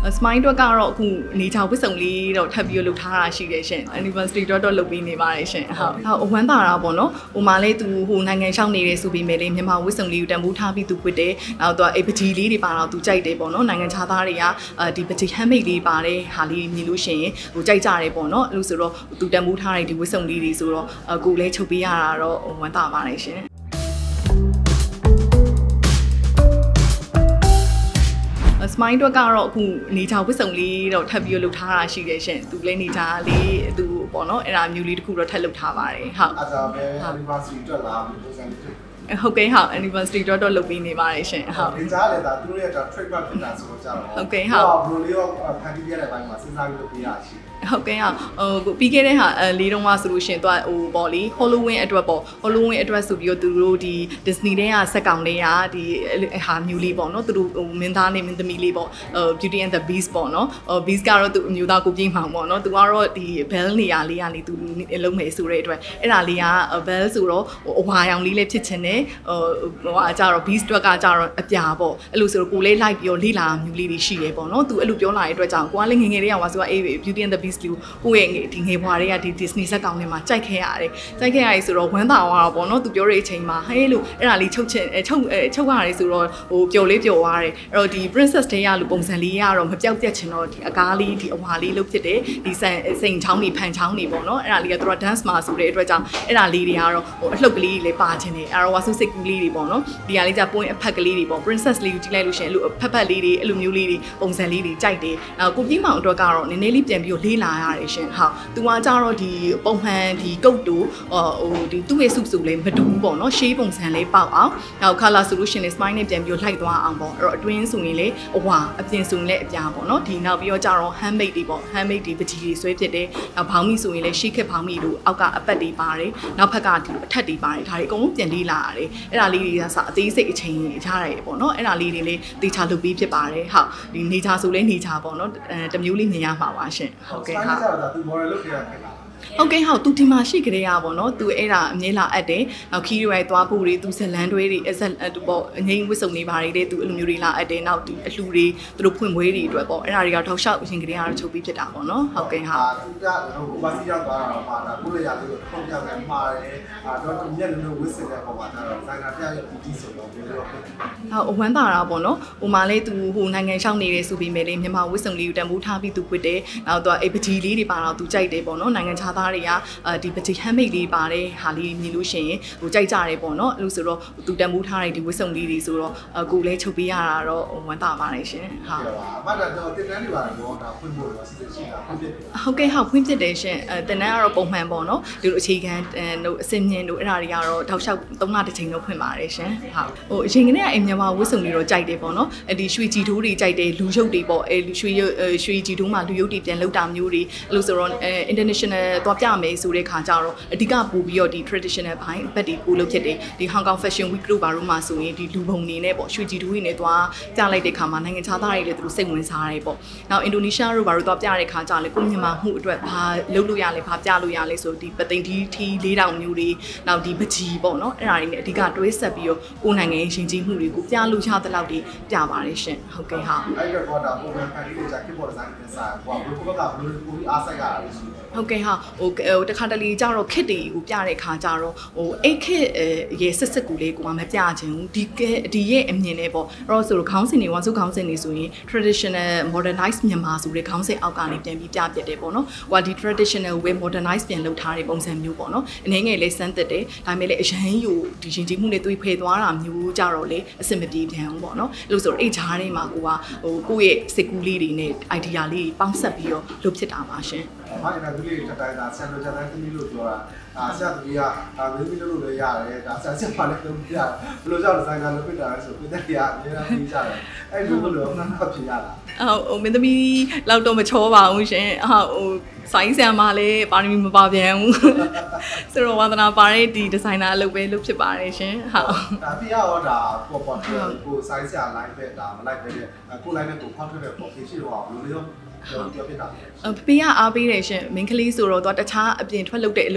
smile တော့ကတော့အခုနေချောင်ပစ်စုံလေးတော့ထပ်ပြီးလုပ်ထားတာရှိတယ်ရှင် anniversary တော့လုပ်ပြီးနေပါတယ်ရှင်ဟုတ်ဝမ်းသာတာပေါ့နော်ဟိုမှာလေသူဟိုနိုင်ငံရှောက်နေတယ်ဆိုပြီးမယ်လေမြန်မာဝစ်စုံလေးကိုတန်ဖိုးထားပြီးသူကွတ်တယ်နောက်တော့ပကြီးလေးတွေပါတော့သူကြိုက်တယ်ပေါ့နော်နိုင်ငံခြားသားတွေကဒီပကြီး handmade လေးပါတယ်ဟာလေးမြင်လို့ရှိရင်ဟိုကြိုက်ကြတယ်ပေါ့နော်အဲ့လိုဆိုတော့သူတန်ဖိုးထားတဲ့ဒီဝစ်စုံလေးတွေဆိုတော့ကိုလည်းချုပ်ပေးရတာတော့ဝမ်းသာပါတယ်ရှင်smile တော့ကတော့အခုနေချောင်ပစ်စုံလေးတော့ထပ်ပြီးလုပ်ထားတာရှိတယ်ရှင်သူလည်းနေချာလေးသူပေါ့နော်အဲ့ဒါမျိုးလေးတစ်ခုတော့ထပ်လုပ်ထားပါတယ်ဟုတ်အဲ့ဒါပဲ anniversary အတွက်လာပြီးပုံစံလေးဟုတ်ကဲ့ဟုတ် anniversary တော့လုပ်ပြီးနေပါတယ်ရှင်ဟုတ်ဒီကြားလည်းဒါသူတို့ရဲ့ trademark ဖြစ်တာဆိုတော့ကြာတော့ဟုတ်ကဲ့ဟုတ်ဘလိုလေးရောဖန်တီးပြတဲ့ဘိုင်းမှာစဉ်းစားပြီးလုပ်ပေးရရှိဟုတ်ကဲ့ဟိုပြီးခဲ့တဲ့ဟာလေးတုန်းကဆိုလို့ရှင်သူကဟိုပေါ့လေ Halloween အတွက်ပေါ့ Halloween အတွက်ဆိုပြီးတော့သူတို့ဒီ Disney တဲ့ကစက်ကောင်တွေကဒီဟာမျိုးလေးပေါ့နော်သူတို့ဟိုမင်းသားနဲ့မင်းသမီးလေးပေါ့Beauty and the Beast ပေါ့နော်Beast ကတော့သူအမျိုးသားကိုပြေးမှောင်ပေါ့နော်သူကတော့ဒီ Bell နေရာလေးကနေသူလုံးမယ်ဆိုတဲ့အတွက်အဲ့ဒါလေးက Bell ဆိုတော့အဝါရောင်လေးလည်းဖြစ်ချင်တယ်ဟိုကကြတော့ Beast အတွက်ကကြတော့အပြာပေါ့အဲ့လိုဆိုတော့ကိုလေးလိုက်ပြီးတော့လေးလာမျိုးလေးတွေရှိတယ်ပေါ့နော်သူအဲ့လိုပြောလာတဲ့အတွက်ကြောင့်ကိုကလည်းငငယ်လေးကဆိုတော့ Beauty and the Beastကိုယ့်ရဲ့ဒီငယ်ဘွားတွေကဒီ Disney ဇာတ်ကောင်တွေမှာကြိုက်ခဲ့ရတယ်ဆိုတော့ဝမ်းသာသွားတော့ပေါ့နော်သူပြောတဲ့အချိန်မှာဟဲ့လို့အဲ့ဒါလေးချုပ်ရတယ်ဆိုတော့ဟိုပျော်လေးပျော်သွားတယ်အဲ့တော့ဒီ princess တွေရလို့ပုံစံလေးရတော့မပြောက်ပြတ်ချင်တော့ဒီအကားလေးဒီအဝါလေးလို့ဖြစ်တယ်ဒီစိန်ချောင်းတွေဖန်ချောင်းတွေပေါ့နော်အဲ့ဒါလေးကသူက dance မှာဆိုတဲ့အတွက်ကြောင့်အဲ့ဒါလေးတွေကတော့ဟိုအလှုပ်ကလေးတွေလည်းပါချင်တယ်အဲ့တော့ဝါဆုစိတ်ကူးလေးတွေပေါ့နော်ဒီဟာလေးကြပွင့်အဖက်ကလေးတွေပေါ့ princess လေးကိုကြည့်လိုက်လို့ရှိရင်အဲ့လိုဖက်လေးတွေအဲ့လိုမျိုးလေးတွေပုံစံလေးတွေကြိုက်တယ်ကိုပြီးမောင်အတွက်ကတော့နည်းနည်းလေးပြန်ပြီးလေးလာရတယ်ရှင်ဟုတ်သူကကြတော့ဒီပုံမှန်ဒီကုတ်တူဟိုဒီသူ့ရဲ့စုစုလေးမတူဘူးပေါ့နော်ရှေးပုံစံလေးပေါက်အောင်နောက် color solution နဲ့ smile နဲ့ပြန်ပြီးလိုက်သွားအောင်ပေါ့အဲ့တော့အတွင်းဆိုရင်လေအဝါအပြင်ဆိုရင်လည်းအပြာပေါ့နော်ဒီနောက်ပြီးတော့ကြတော့ handmade တွေပေါ့ handmade တွေပကြီးတွေဆွဲဖြစ်တယ်နောက်ဘောင်းမီဆိုရင်လည်းရှေးခက်ဘောင်းမီတို့အောက်ကအပတ်တွေပါတယ်နောက်ဖက်ကဒီအထက်တွေပါတယ်ဒါတွေအကုန်လုံးပြန်လေးလာရတယ်အဲ့ဒါလေးတွေကစအသေးစိတ်အချိန်ထားရတယ်ပေါ့နော်အဲ့ဒါလေးတွေလည်းတေချာလုပ်ပြီးဖြစ်ပါတယ်ဟုတ်ဒီနေချာဆိုလဲနေချာပေါ့နော်တမျိုးလေးမြင်ရမှာပါရှင်ဟုတ်ကဲ့ဟုတ်သူ model လုပ်ခဲ့ရခဲ့လားဟုတ်ကဲ့ဟုတ်သူဒီမှာရှိကြတဲ့ရပါတော့သူအဲ့ဒါအမြဲလာအပ်တယ်နောက်ခီးရွယ်သွားဖို့တွေသူဇလန်းတွဲတွေသူပေါ့အငိမ့်ဝစ်စုံနေပါတွေသူအဲ့လိုမျိုးတွေလာအပ်တယ်နောက်ဒီအလှူတွေသူတို့ဖွင့်ပွဲတွေအတွက်ပေါ့အဲ့ဒါတွေကထောက်လျှောက်ရှင်ကြတဲ့ရတော့ချုပ်ပြီးဖြစ်တာပေါ့နော်ဟုတ်ကဲ့ဟုတ်သူကဟိုဘာစီရောက်သွားတာတော့ပါတာကိုလည်းရလို့ထုံးပြတယ်မှားတယ်တော့သူမျက်လုံးဝစ်စင်တဲ့ပုံမှာတော့ဇိုင်နာပြရဲ့ PT ဆိုတော့ပြောတော့ဟုတ်ဝမ်းသာတာပေါ့နော်ဟိုမှာလေသူဟိုနိုင်ငံရှောက်နေတယ်ဆိုပြီးမယ်လေမြန်မာဝစ်စုံလေးကိုတန်ဖိုးထားပြီးသူကွတ်တယ်နောက်တော့ပကြီးလေးတွေပါတော့သူကြိုက်တယ်ပေါ့နော်နိုင်ငံခြားသားတွေကဒီပကြီး handmade လေးပါတယ်ဟာလေးမြင်လို့ရှိရင်ဟိုကြိုက်ကြတယ်ပေါ့နော်အဲ့လိုဆိုတော့သူတန်ဖိုးထားတဲ့ဒီဝစ်စုံလေးတွေဆိုတော့ကိုလည်းချုပ်ပေးရတာတော့ဝမ်းသာပါတယ်ရှင်ဟုတ်အမှန်တော့တင်တန်းတွေပါတယ်တော့ဒါဖွင့်ဖို့တော့စီစဉ်ရှိတာဖွင့်ဖြစ်ဟုတ်ကဲ့ဟုတ်ဖွင့်ဖြစ်တယ်ရှင်တင်တန်းကတော့ပုံမှန်ပေါ့နော်ဒီလိုအခြေခံတို့အစင်မြင့်တို့အဲ့ဒါတွေကတော့တောက်လျှောက်3လတစ်ချိန်တော့ဖွင့်ပါတယ်ရှင်ဟုတ်ဟိုအချိန်ကနေအိမ်မြန်မာဝစ်စုံလေးတော့ကြိုက်တယ်ပေါ့နော်အဲ့ဒီရွှေကြည်ထိုးတွေကြိုက်တယ်လူရုပ်တွေပေါ့အဲ့ရွှေကြည်ထိုးမှာလူရုပ်တွေပြန်လောက်တာမျိုးတွေအဲ့လိုဆိုတော့international သွားပြမယ်ဆိုတဲ့ခါကျတော့အဓိကပို့ပြီးတော့ဒီ traditional ဘိုင်းဘက်တွေကိုလုပ်ဖြစ်တယ်ဒီ Hong Kong Fashion Week တို့ဘာလို့မှဆိုရင်ဒီလူပုံနေနဲ့ပေါ့ရွှေကြည်ထိုးတွေနဲ့သွားပြလိုက်တဲ့ခါမှာနိုင်ငံခြားသားတွေလည်းသူတို့စိတ်ဝင်စားတယ်ပေါ့နောက်အင်ဒိုနီးရှားတို့ဘာလို့သွားပြတဲ့ခါကျလဲကိုမြန်မာမှုအတွက်ဘာလုပ်လို့ရလဲဘာပြလို့ရလဲဆိုဒီပသိမ်ထီ4000မျိုးတွေနောက်ဒီပကြီးပေါ့နော်အဲ့ဒါတွေနဲ့အဓိကတွဲဆက်ပြီးတော့ကိုနိုင်ငံရဲ့ရှင်ကြီးမှုတွေကိုပြလို့ရတဲ့လောက်တွေပြပါတယ်ရှင်ဟုတ်ကဲ့ဟာအဲ့တော့ဒါပုံမှန်ဖန်တီးကြကိပေါ်ဒီဇိုင်းနဲ့စာဟိုဘယ်လိုကဘယ်လိုကိုအားစိုက်ရတာလဲရှိတယ်ဟုတ်ကဲ့ဟာဟိုတခါတလေကြတော့ခစ်တွေကိုပြတဲ့ခါကြတော့ဟိုအိတ်ခစ်ရေစစ်ကူလေးကိုမှမပြချင်ဘူးဒီရဲ့အမြင်နဲ့ပေါ့အဲ့တော့ဆိုတော့ခေါင်းစဉ်တွေဝါစုခေါင်းစဉ်တွေဆိုရင် traditional modernized မြန်မာဆိုတဲ့ခေါင်းစဉ်အောက်ကနေပြန်ပြီးပြပြတယ်ပေါ့နော်ဟိုဒီ traditional way modernized ပြန်လုပ်ထားတဲ့ပုံစံမျိုးပေါ့နော်အနေငယ်လေးစမ်းသက်တယ်ဒါပေမဲ့လည်းအရန်ယူဒီရှင်ကြီးမှုနဲ့သွေးဖယ်သွားတာမျိုးကြတော့လေအဆင်မပြေပြန်ဘူးပေါ့နော်အဲ့လိုဆိုတော့အဲ့ဂျားတွေမှာကိုကဟိုကိုယ့်ရဲ့စိတ်ကူးလေးတွေနဲ့ idea လေးပေါင်းဆက်ပြီးတော့လုပ်ဖြစ်တာပါရှင်ဟာအဲ့ဒါဒီလေးတတိုင်းဒါဆန်လိုချန်တိုင်းသမီးလို့ပြောတာဆရာသမီးကမင်းသမီးလို့လည်းရတယ်ဒါဆရာပါလည်းလုပ်ပြရတယ်ဘယ်လိုကြောင့်ဒီဇိုင်နာလုပ်ပြတာလဲဆိုပြည်သက်ကြီးကအများကြီးပြီးကြတယ်အဲ့လိုလို့နှမ်းဖြေရတာဟိုမင်းသမီးလောက်တော့မချောပါဘူးရှင်ဟိုစိုင်းဆံမှာလည်းပါရမီမပါပြန်ဘူးဆိုတော့ဝါသနာပါတဲ့ဒီဒီဇိုင်နာအလုပ်ပဲလုပ်ဖြစ်ပါတယ်ရှင်ဟုတ်ဒါပြရတော့ဒါပေါ်ကိုစိုင်းဆံ live ပဲဒါမလိုက်ပဲကို live နဲ့ကိုဖောက်ထွက်တဲ့ပေါ်ဖြစ်ရှိတော့ဘယ်လိုလဲပြောပြတာဖေကအားပေးတယ်ရှင်မင်းကလေးဆိုတော့သူတခြားအပြင်ထွက်လုပ်တဲ့အလုပ်လေးမကြိုက်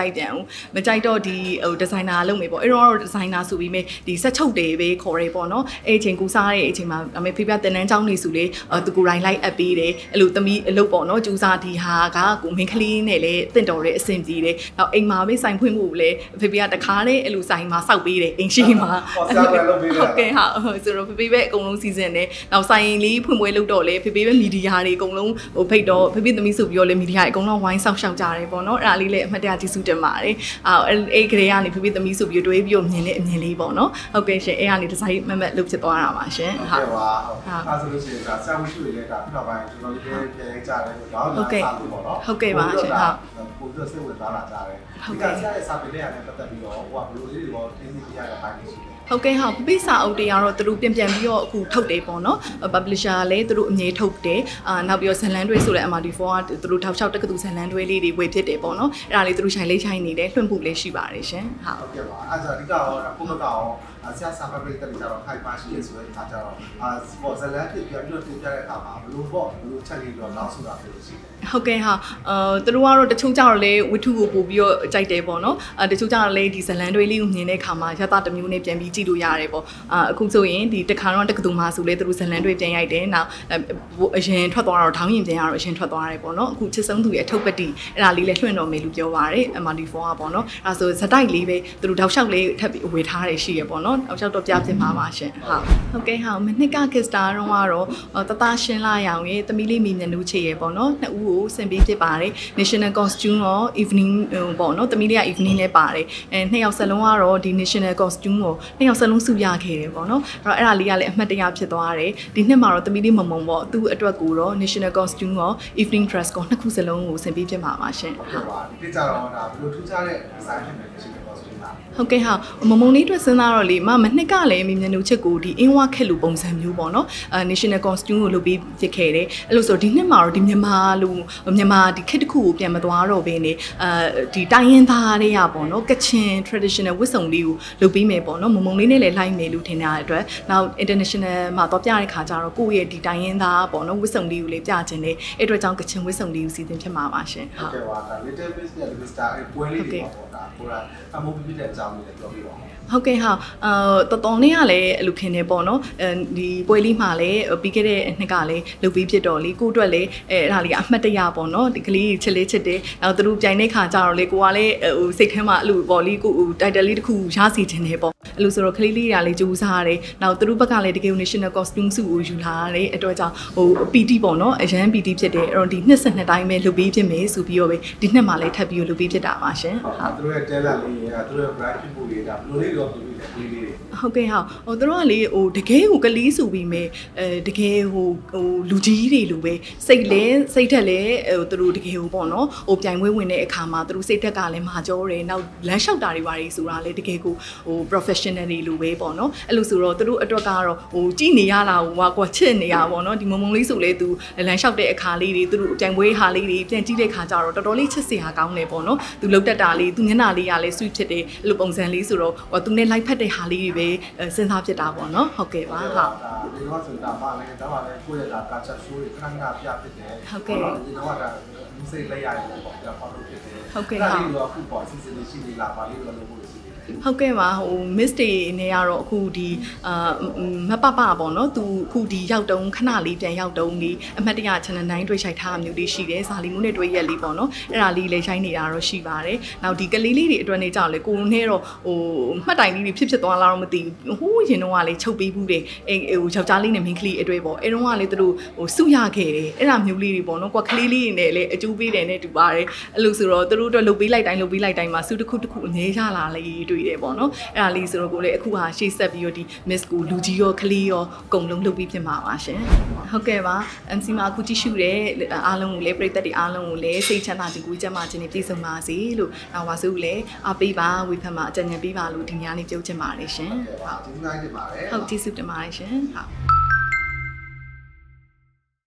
ကြိုက်ပြန်ဘူးမကြိုက်တော့ဒီဒီဇိုင်နာလုပ်မယ်ပေါ့အဲ့တော့ဒီဇိုင်နာဆိုပြီးမြဲဒီဆက်ချုပ်တွေပဲခေါ်ရဲပေါ့နော်အဲ့အချိန်ကိုစားတဲ့အချိန်မှာအမေဖေပြတင်တန်းချောင်းနေစုလေသူကိုယ်တိုင်လိုက်အပ်ပေးတယ်အဲ့လိုသမီးအလုပ်ပေါ့နော်ကျူစားဒီဟာကကိုမင်းကလေးနဲ့လည်းတင့်တော်တဲ့အဆင်ပြေတယ်နောက်အိမ်မှာပဲဆိုင်ဖွင့်ဖို့လည်းဖေဖေကတခါနဲ့အဲ့လိုဆိုင်မှာစောက်ပေးတယ်အိမ်ရှိမှာဟုတ်ကဲ့ဟာဆိုတော့ဖေဖေပဲအကုန်လုံးစီစဉ်တယ်နောက်ဆိုင်လေးဖွင့်ပွဲလုပ်တော့လေဖေဖေပဲမီဒီယာတွေအကုန်လုံးဟိုဖိတ်တော့ဖေဖေသမီးဆိုပြီးတော့လေမီဒီယာအကုန်လုံးဝိုင်းဆောက်ရှောက်ကြတယ်ပေါ့နော်အဲ့ဒါလေးလည်းအမှတ်တရကျေးဇူးတင်ပါတယ်အဲ့ကလေးကနေဖေဖေသမီးဆိုပြီးတွေးပြီးမြင်တဲ့အမြင်လေးပေါ့နော်ဟုတ်ကဲ့ရှင်အဲ့ကနေဒီဇိုင်းမက်လုပ်ဖြစ်သွားတာပါရှင်ဟုတ်ကဲ့ပါအဲ့ဆိုလို့ရှိရင်ဒါဆရာဝရှိတွေလည်းဒါပြတော့ပိုင်းကျွန်တော်လေးပြန်ကြတယ်တော့ဒါဟုတ်ကဲ့ဟုတ်ကဲ့ပါရှင်ဟုတ်ပို့ပြီးစိတ်ဝင်စားလာကြတယ်ဒီကဆရာရဲ့စာပေလေးရတယ်ပတ်သက်ပြီးတော့ဟိုကဘယ်လိုလေးတွေရောသိသိပြရတဲ့ပိုင်းလေးရှိတယ်ဟုတ်ကဲ့ဟာပပိစာအုပ်တွေကတော့သူတို့ပြန်ပြီးတော့အခုထုတ်တယ်ပေါ့နော် publisher လည်းသူတို့အမြဲထုတ်တယ်နောက်ပြီးတော့ဇလန်တွဲဆိုလဲ MRD4 ကသူတို့ထောက်ချောက်တက္ကသိုလ်ဇလန်တွဲလေးတွေဝေဖြစ်တယ်ပေါ့နော်အဲ့ဒါလေးသူတို့ဆိုင်လေးဆိုင်နေတယ်လွှင့်ဖို့လည်းရှိပါတယ်ရှင်ဟုတ်ကဲ့ပါအဲ့ဒါအဓိကတော့ကိုမကတော့ဆရာစာပေတွေတက်ကြတော့ခိုင်ပါရှိရဆိုတဲ့အခါကျတော့ပေါ့ဇလန်ဖြစ်ပြန်ပြီးတော့တင်ပြတဲ့အခါမှာဘလို့ပေါ့ဘလို့ချက်လေးတော့နောက်ဆိုတာပြောလို့ရှိတယ်ဟုတ်ကဲ့ဟာသူတို့ကတော့တချို့ကြတော့လေဝတ္ထုကိုပို့ပြီးတော့ကြိုက်တယ်ပေါ့နော်တချို့ကြတော့လေဒီဇလန်တွေလေးကိုမြင်တဲ့အခါမှာရသတမျိုးနဲ့ပြန်ပြီးကြည့်လို့ရတယ်ပေါ့အခုဆိုရင်ဒီတခါတော့တက္ကသိုလ်မှာဆိုလေသူတို့ဇလန်တွေပြန်ရိုက်တယ်နောက်အရင်ထွက်သွားတော့ထောင်းရင်ပြန်ရတော့အရင်ထွက်သွားတယ်ပေါ့နော်အခုချစ်ဆုံးသူရဲ့အထုပ်ပတိအဲ့ဒါလေးလည်းလွှင့်တော်မယ်လို့ပြောပါတယ် MRD4 ကပေါ့နော်အဲ့ဆိုဇတိုက်လေးပဲသူတို့တောက်လျှောက်လေးထပ်ပြီးဝေထားတယ်ရှိရပေါ့နော်တောက်လျှောက်တော့ပြဖြစ်မှာပါရှင်ဟုတ်ကဲ့ဟာမနှစ်ကကစ္စတာတော့ကတော့တသားရှင်းလာရောင်ရဲ့သမီးလေးမိမျက်နှာချေရပေါ့နော်နှစ်ဦးကိုဆင်ပေးဖြစ်ပါတယ် national costume ရော evening ပေါ့နော်သမီးလေးက evening လည်းပါတယ်နှစ်ယောက်စလုံးကတော့ဒီ national costume ကိုနှစ်ယောက်စလုံးစုရခဲ့တယ်ပေါ့နော်အဲ့တော့အဲ့ဒါလေးကလည်းအမှတ်တရဖြစ်သွားတယ်ဒီနှစ်မှာတော့သမီးလေးမုံပေါ့သူ့အတွက်ကိုတော့ national costume ရော evening dress ကိုနှစ်ခုစလုံးကိုဆင်ပေးဖြစ်မှာပါရှင်ဟုတ်ပါဒီကြတော့ဒါဘယ်လိုထူးခြားတဲ့ design ဖြစ်နေလဲရှင်ဟုတ်ကဲ့ဟာမမုံလေးအတွက်စဉ်းစားတော့လေမနှစ်ကလည်းမိမျက်နှာချစ်ကိုဒီအင်းဝခက်လိုပုံစံမျိုးပေါ့နော်national costume ကိုလုပ်ပြီးဖြစ်ခဲ့တယ်အဲ့လိုဆိုဒီနှစ်မှာတော့ဒီမြန်မာဒီခေတ်တစ်ခုကိုပြန်မသွားတော့ဘဲနေဒီတိုင်းရင်းသားတွေကပေါ့နော်ကချင် traditional ဝတ်စုံလေးကိုလုပ်ပြီးမယ်ပေါ့နော်မမုံလေးနဲ့လည်းလိုက်မယ်လို့ထင်တဲ့အတွက်နောက် international မှာတော့ပြတဲ့ခါကျတော့ကိုယ့်ရဲ့ဒီတိုင်းရင်းသားပေါ့နော်ဝတ်စုံလေးကိုလည်းပြခြင်းနဲ့အဲ့အတွက်ကြောင့်ကချင်ဝတ်စုံလေးကိုစီစဉ်ဖြစ်မှာပါရှင်ဟုတ်ကဲ့ပါဒါ little bit နဲ့ little star ပွဲလေးတွေပေါ့ဒါကိုယ်ကအမှုပြပြတဲ့အကြောင်းလေးလည်းပြောပြပါဦးဟုတ်ကဲ့ဟာတော်တော်လေးကလည်းအလူခင်နေပေါ့နော်ဒီပွဲလေးမှာလည်းပြီးခဲ့တဲ့နှစ်ကလည်းလုပ်ပြီးဖြစ်တော့လေကိုအတွက်လည်းအဲ့ဒါလေးကအမှတ်တရပေါ့နော်ဒီကလေးချစ်လေးချစ်တယ်နောက်သူတို့ပြိုင်တဲ့ခါကျတော့လေကိုကလည်းဟိုစိတ်ထဲမှာအလူပေါ့လေးကိုတိုက်တယ်လေးတစ်ခုရစီခြင်းနေပေါ့အဲ့လိုဆိုတော့ကလေးလေးတွေကလည်းကြိုးစားရတယ်နောက်သူတို့ဘက်ကလည်းတကယ် national costume စုကိုယူလာရတယ်အတွက်ကြောင့်ဟို PT ပေါ့နော်အရန် PT ဖြစ်တယ်အဲ့တော့ဒီနှစ်ဆက်နှစ်တိုင်းပဲလုပ်ပြီးဖြစ်မယ်ဆိုပြီးတော့ပဲဒီနှစ်မှာလည်းထပ်ပြီးလုပ်ပြီးဖြစ်တာပါရှင်ဟုတ်သူတို့ရဲ့ talent လေးသူတို့ရဲ့ brand ဖြစ်မှုလေးဒါဘယ်လိုလေးတော့ဟုတ်ကဲ့ဟာဟိုသူတို့ကလေဟိုတကယ်ကိုကလေးဆိုပြီးမယ်တကယ်ဟိုလူကြီးတွေလိုပဲစိတ်ထက်လဲဟိုသူတို့တကယ်ဟိုပေါ့နော်ဟိုပြိုင်ပွဲဝင်တဲ့အခါမှာသူတို့စိတ်ထက်ကလည်းမာကြောတယ်နောက်လမ်းလျှောက်တာတွေပါတွေဆိုတာလေတကယ်ကိုဟို professional တွေလိုပဲပေါ့နော်အဲ့လိုဆိုတော့သူတို့အတွက်ကတော့ဟိုကြည်နေရတာဟိုကွာချစ်နေရပေါ့နော်ဒီမုံလေးဆိုလေသူလမ်းလျှောက်တဲ့အခါလေးတွေသူတို့ပြိုင်ပွဲဟာလေးတွေပြန်ကြည့်တဲ့ခါကျတော့တော်တော်လေးချစ်စရာကောင်းတယ်ပေါ့နော်သူလှုပ်တက်တာလေးသူမျက်နှာလေးကလည်း sweet ဖြစ်တယ်အဲ့လိုပုံစံလေးဆိုတော့ဟိုသူနဲ့ like ဖက်တဲ့ဟာလေးတွေပဲစဉ်းစားဖြစ်တာပေါ့နော်ဟုတ်ကဲ့ပါဟုတ်ဒီတော့ဆိုတာမှလည်းဒါမှလည်းကိုယ့်ရဲ့ဒါကာချက်ရှိုးတွေခဏခဏပြဖြစ်တယ်ဟုတ်ကဲ့ဒီတော့ဒါလူစိတ်လိုက်ရတယ်ပေါ့ပြဖော်လို့ဖြစ်တယ်ဟုတ်ကဲ့ဟုတ်ဒီတော့အခုပေါ့စီစဉ်ရှိနေလားပါလေးတော့လုပ်ဖို့ရှိတယ်ဟုတ်ကဲ့ပါဟို miss တွေနဲ့ကတော့အခုဒီမပပပေါ့နော်သူအခုဒီရောက်တုံးခဏလေးပြန်ရောက်တုံးလေးအမှတ်တရ channel 9တွေ့ရိုက်ထားမျိုးလေးရှိတယ်ဇာလီမှုနဲ့တွေ့ရက်လေးပေါ့နော်အဲ့ဒါလေးလည်းရိုက်နေတာတော့ရှိပါတယ်နောက်ဒီကလေးလေးတွေအတွက်နေကြောက်လေကိုနဲ့တော့ဟိုမှတ်တိုင်လေးတွေဖြစ်သွားလားတော့မသိဘူးဟိုးရင်တော့ကလေချုပ်ပေးဘူးတယ်ဟိုယောက်ျားလေးနဲ့မိန်းကလေးအတွေ့ပေါ့အဲ့တော့ကလေသူတို့ဟိုစုရခဲ့တယ်အဲ့ဒါမျိုးလေးတွေပေါ့နော်ကွာကလေးလေးတွေနဲ့လည်းအကျိုးပေးတယ်နဲ့တူပါတယ်အဲ့လိုဆိုတော့သူတို့အတွက်လုပ်ပေးလိုက်တိုင်းမှာစုတစ်ခုအနည်းရလာလေတွေ့တယ်ပေါ့နော်အဲ့ဒါလေးဆိုတော့ကိုလည်းအခုဟာရှေ့ဆက်ပြီးတော့ဒီ miss ကိုလူကြီးရောကလေးရောအကုန်လုံးလုပ်ပြီးဖြစ်မှာပါရှင်ဟုတ်ကဲ့ပါ MC မှာအခုကြည့်ရှုတဲ့အားလုံးကိုလည်းပရိသတ်တွေအားလုံးကိုလည်းစိတ်ချမ်းသာခြင်းကိုကြမ်းမာခြင်းနဲ့ပြည့်စုံပါစေလို့နောက်ပါဆိုလည်းအားပေးပါဝေဖန်ပါအကြံဉာဏ်ပေးပါလို့ဒီညနေပြောချင်ပါတယ်ရှင်ဟုတ်ကျေးဇူးတင်ပါတယ်ရှင်ဟုတ်